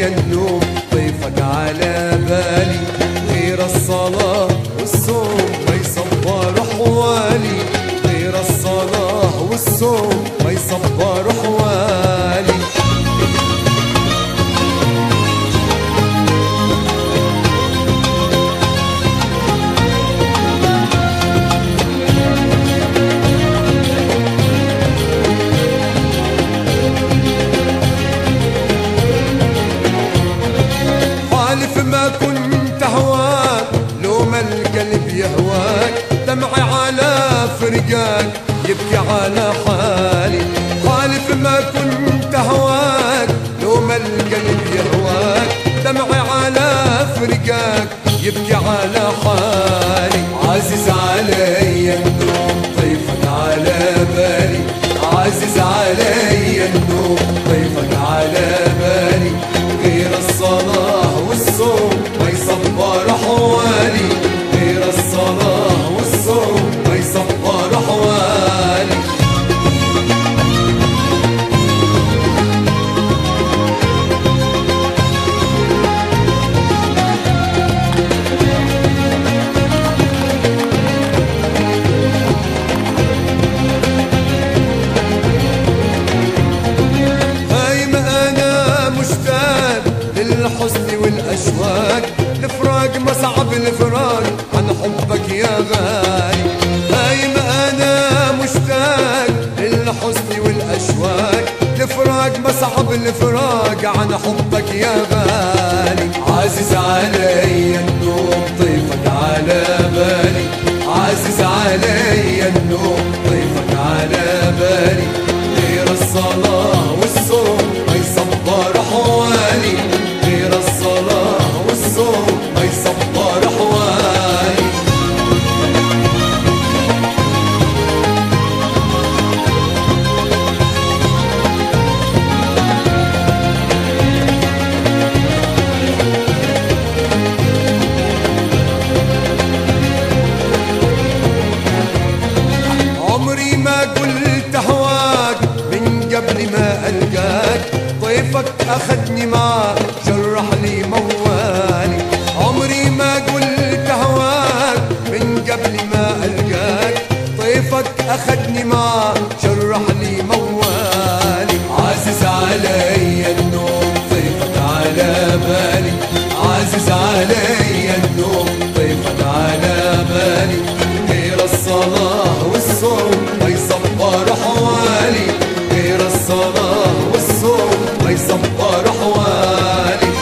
علي النوم طيفك على بالي، غير الصلاة والصوم ما يصبر أحوالي، غير الصلاة والصوم ما يصبر أحوالي. حالف ما كنت هواك لو ما القلب يهواك، دمعي على فرقاك يبكي على حالي. حالف ما كنت هواك لو ما القلب يهواك، دمعي على فرقاك يبكي على حالي. عزيز علي النوم طيفك على بالي، عزيز علي النوم طيفك على بالي، غير الصلاة والصوم ما يصبر أحوالي، غير الصلاة والصوم ما يصبر أحوالي. الحزن والأشواق الفراق ما صعب الفراق عن حبك يا غالي. هايم أنا مشتاق للحزن والأشواق الفراق ما صعب الفراق عن حبك يا غالي. عزيز علي النوم طيفك على بالي، عزيز علي النوم طيفك على بالي، غير الصلاة والصوم ما يصبر أحوالي، غير الصلاة والصوم ما يصبر أحوالي. عمري ما قلت هواك من قبل ما ألقاك، طيفك أخدني معاك جرح لي موالي. عمري ما قلت هواك من قبل ما ألقاك، طيفك أخدني معاك جرح لي موالي. عزيز علي النوم طيفك على بالي، عزيز علي النوم طيفك على بالي، غير الصلاة والصوم ما يصبر أحوالي، غير الصلاة والصوم ما يصبر أحوالي.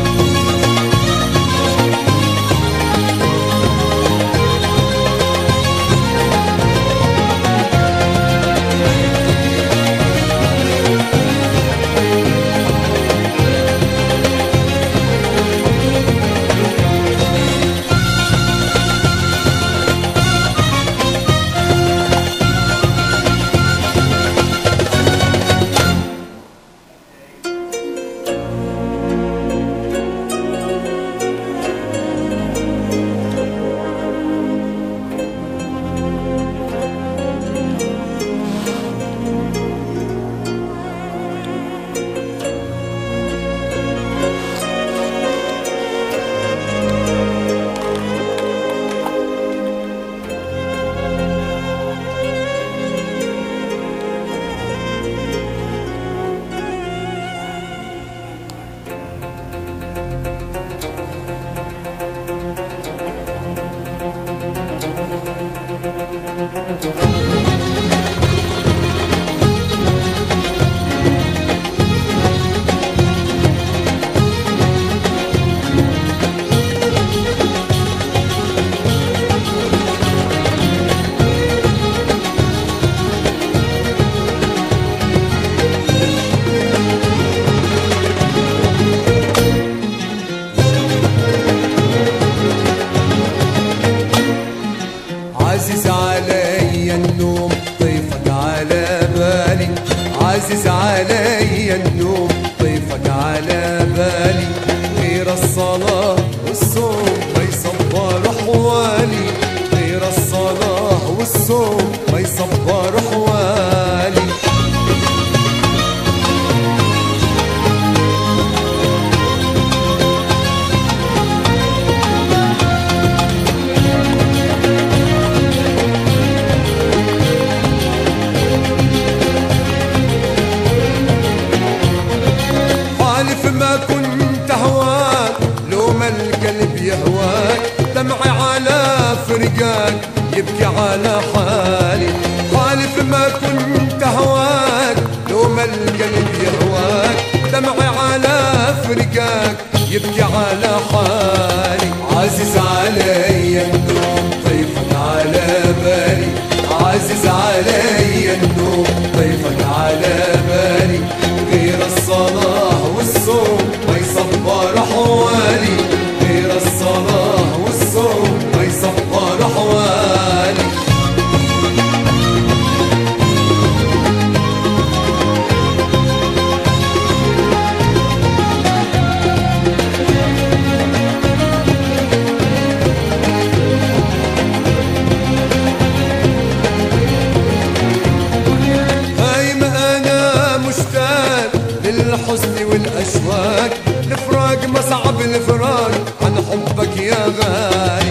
عزيز علي النوم طيفك على بالي، عزيز علي النوم طيفك على بالي، غير الصلاة والصوم ما يصبر أحوالي، غير الصلاة والصوم ما يصبر أحوالي. بيهواك دمعي على فرقاك يبكي على حالي حالف ما كنت هواك لو ما القلب يهواك دمعي على فرقاك يبكي على حالي عزيز علي النوم طيفك على بالي عزيز علي النوم طيفك على بالي غير الصلاة والصوم ما يصبر حوالي غير الصلاة والصوم ما يصبر حوالي للحزن والأشواق الفراق ما صعب الفراق عن حبك يا غالي